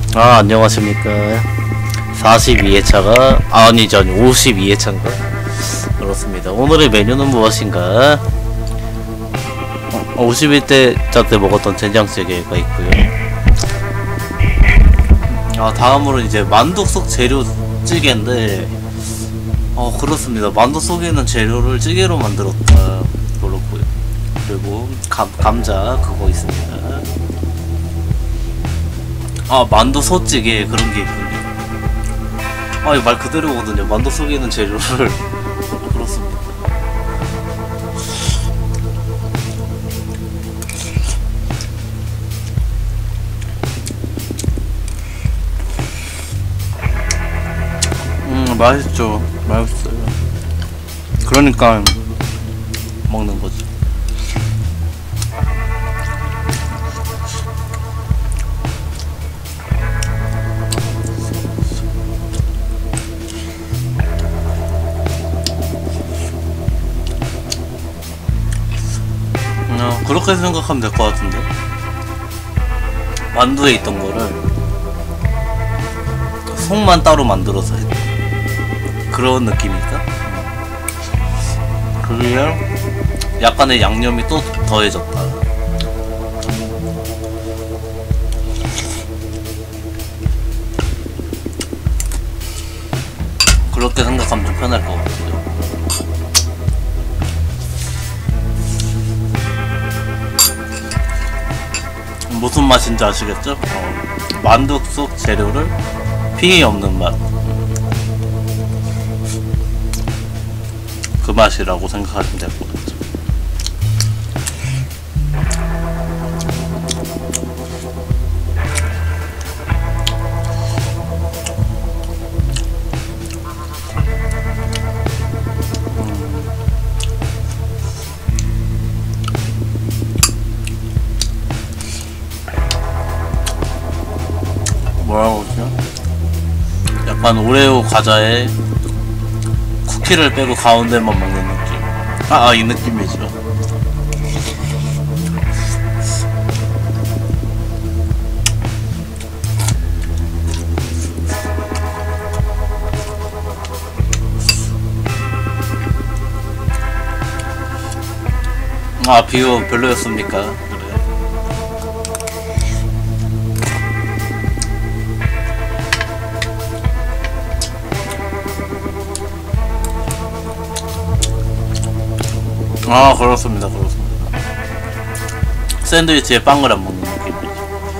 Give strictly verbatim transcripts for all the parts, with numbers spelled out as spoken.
아, 안녕하십니까. 사십이 회차가 아니죠, 오십이 회차인가? 그렇습니다. 오늘의 메뉴는 무엇인가? 어, 오십일 차 때 먹었던 된장찌개가 있고요. 아, 다음으로 이제 만두 속 재료 찌개인데, 어, 그렇습니다. 만두 속에 있는 재료를 찌개로 만들었다. 그렇고요. 그리고 감, 감자 그거 있습니다. 아, 만두 소찌개 그런 게 있군요. 아, 이거 말 그대로거든요. 만두 속에 있는 재료를 그렇습니다. 음, 맛있죠. 맛있어요. 그러니까 먹는 거지. 어, 그렇게 생각하면 될 것 같은데. 만두에 있던 거를 속만 따로 만들어서 했다. 그런 느낌일까? 그게 약간의 양념이 또 더해졌다. 그렇게 생각하면 좀 편할 것 같아요. 무슨 맛인지 아시겠죠? 어, 만두 속 재료를 핑이 없는 맛. 그 맛이라고 생각하시면 될 것 같죠. 뭐라고 그러죠? 약간 오레오 과자에 쿠키를 빼고 가운데만 먹는 느낌. 아, 아, 이 느낌이죠. 아, 비교 별로였습니까? 아, 그렇습니다. 그렇습니다. 샌드위치에 빵을 안 먹는 느낌이죠.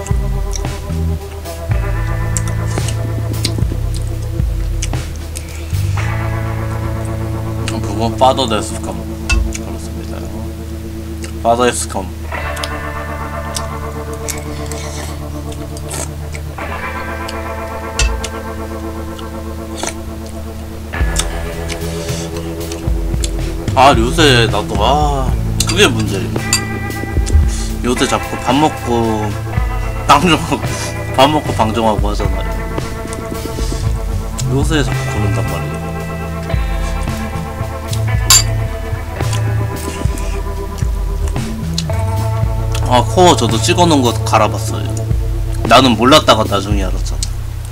그건 파더데스컴. 그렇습니다. 파더데스컴. 아, 요새 나도 아 그게 문제예요. 요새 자꾸 밥 먹고 방종하고 밥 먹고 방종하고 하잖아요. 요새 자꾸 그런단 말이에요. 아, 코어 저도 찍어놓은 거 갈아봤어요. 나는 몰랐다가 나중에 알았잖아.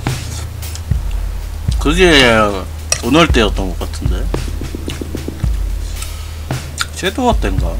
그게 오늘 때였던 것 같은데. 섀도우 때인가?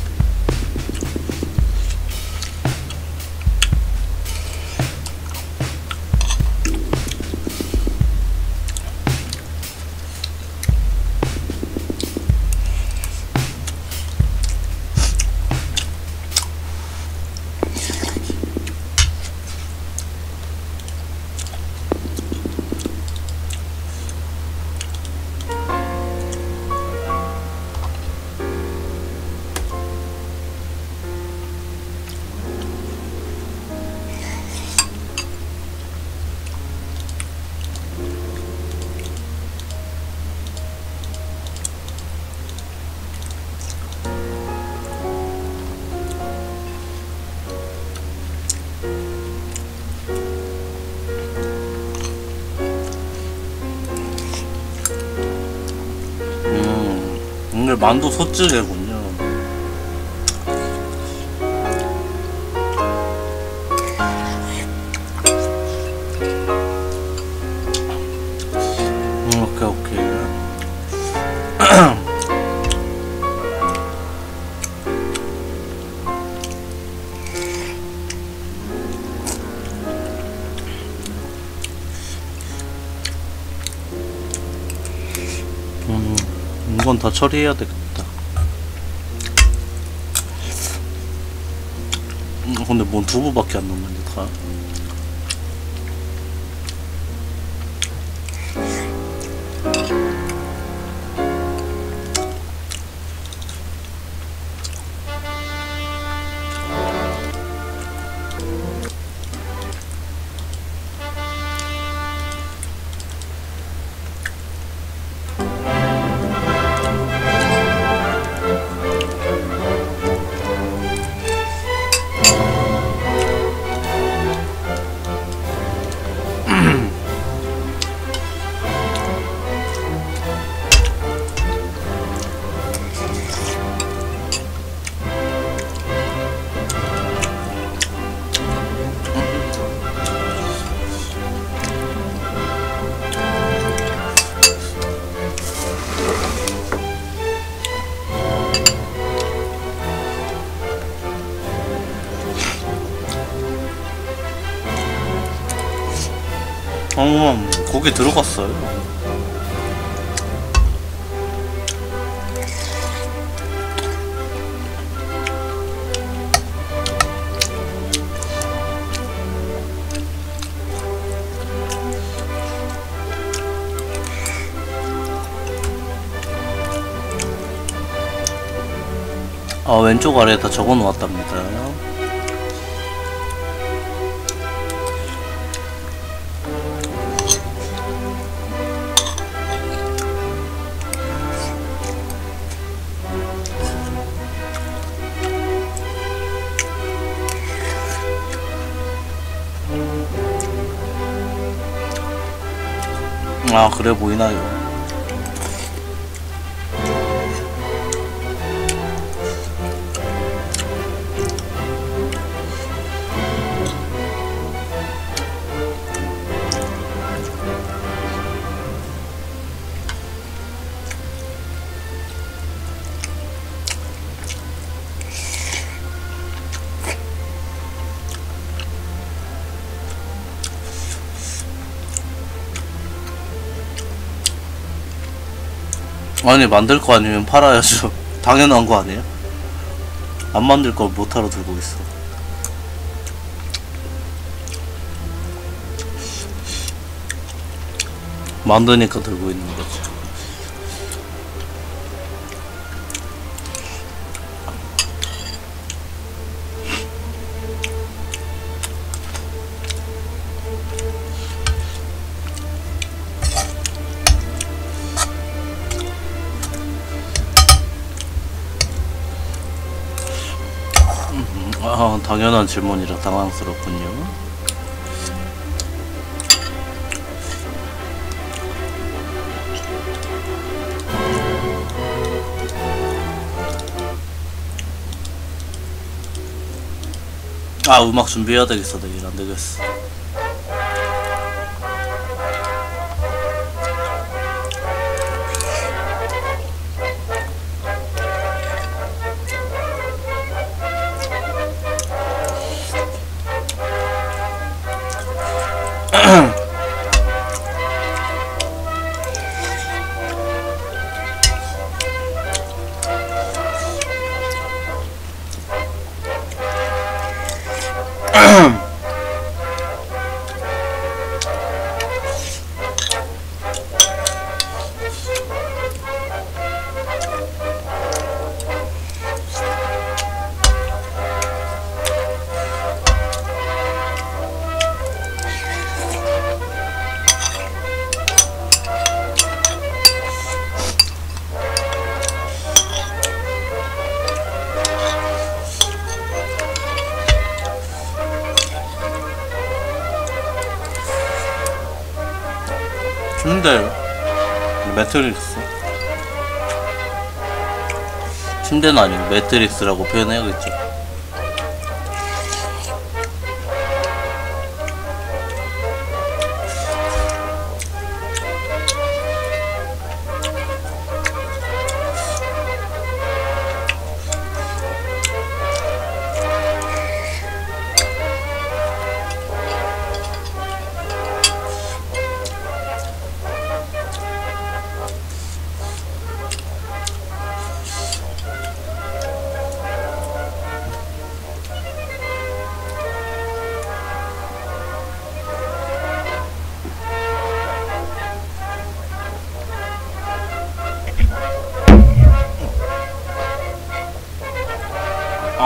오늘 만두 소찌개군요. 이건 다 처리해야 되겠다. 음, 근데 뭔 두부밖에 안 남았네 다. 어, 고기 들어갔어요. 아, 왼쪽 아래에다 적어 놓았답니다. 아, 그래 보이나요? 아니, 만들 거 아니면 팔아야죠. 당연한 거 아니에요? 안 만들 걸 못하러 들고 있어. 만드니까 들고 있는 거지. 아, 당연한 질문이라 당황스럽군요. 아, 음악 준비해야 되겠어. 내일 안 되겠어. 침대요. 매트릭스. 침대는 아니고 매트릭스라고 표현해야겠죠.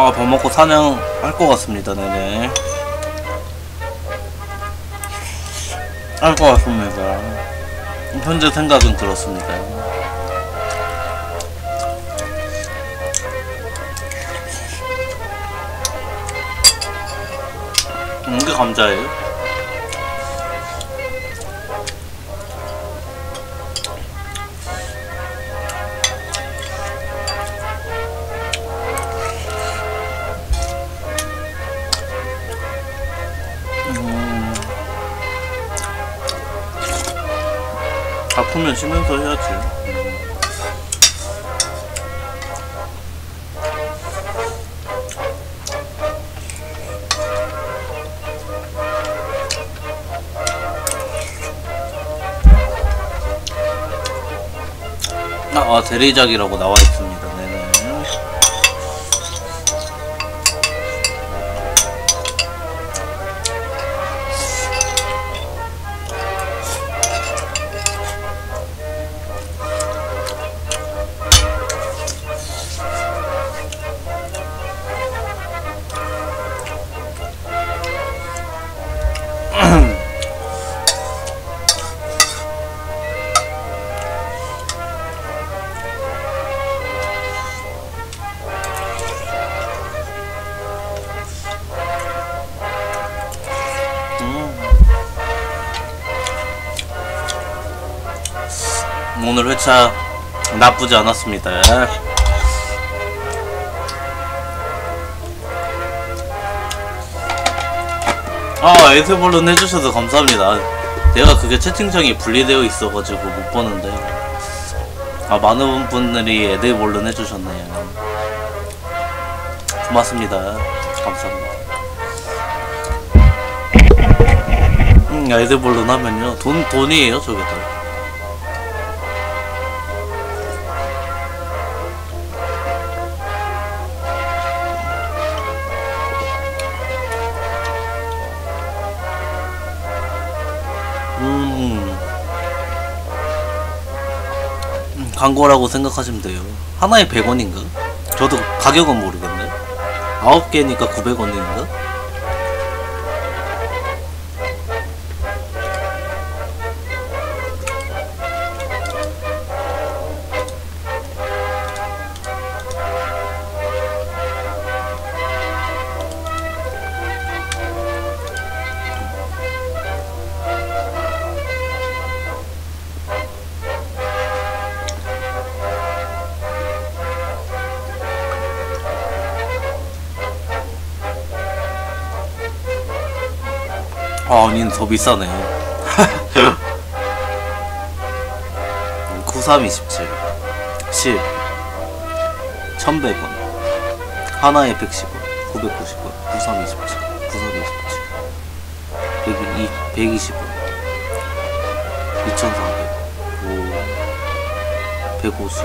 아, 밥 먹고 사냥할 것 같습니다. 네네. 할 것 같습니다. 현재 생각은 그렇습니다. 음, 이게 감자예요? 아프면 쉬면서 해야지. 아, 아 대리작이라고 나와 있습니다. 네네. 오늘 회차 나쁘지 않았습니다. 아, 에드볼룬 해주셔서 감사합니다. 내가 그게 채팅창이 분리되어 있어가지고 못 보는데, 아, 많은 분들이 에드볼룬 해주셨네요. 고맙습니다. 감사합니다. 음, 에드볼룬 하면요, 돈, 돈이에요, 저게 다. 광고라고 생각하시면 돼요. 하나에 백 원인가? 저도 가격은 모르겠네. 아홉 개니까 구백 원인가? 아, 아니는 더 비싸네. 구삼 이십칠 십 천백 원 하나에 백십 원 구백구십 원 구삼 이십칠 구삼 이십칠 백이십 원 이천사백 오 백오십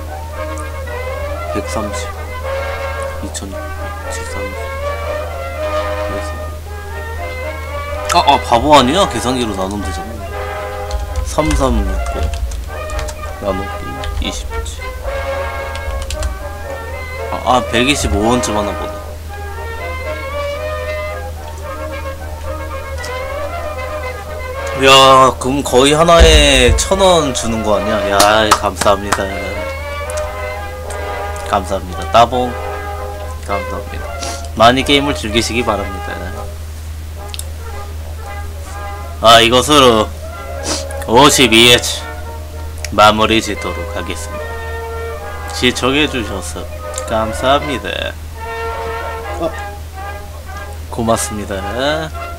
백삼십 이천육백 칠백삼십 아, 아, 바보 아니야? 계산기로 나누면 되잖아. 삼삼육오 나누기 이십칠. 아, 아 백이십오 원쯤 하나 보다. 야, 그럼 거의 하나에 천 원 주는 거 아니야? 야, 감사합니다. 감사합니다. 따봉. 감사합니다. 많이 게임을 즐기시기 바랍니다. 아, 이것으로 오십이 회차 마무리 짓도록 하겠습니다. 시청해주셔서 감사합니다. 고맙습니다.